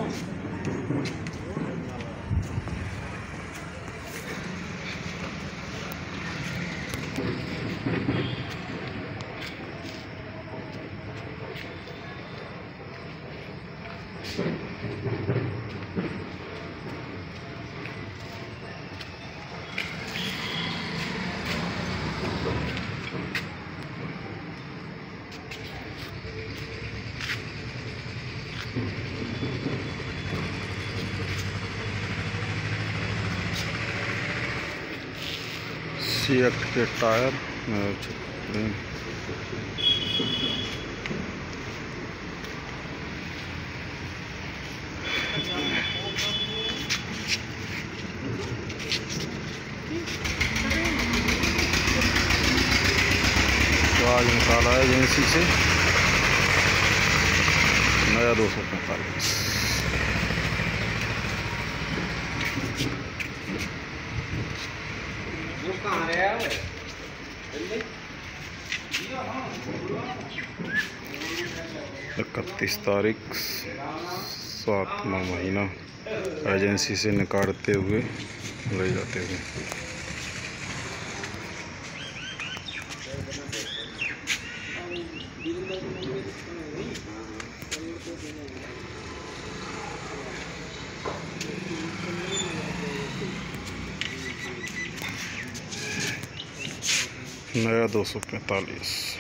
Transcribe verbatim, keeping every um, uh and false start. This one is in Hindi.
सिएट के टायर तो आज निकाला है एजेंसी से नया दो सौ पैंतालीस। इकतीस तारीख सातवां महीना एजेंसी से निकालते हुए ले जाते हुए नया दो सौ पैंतालीस।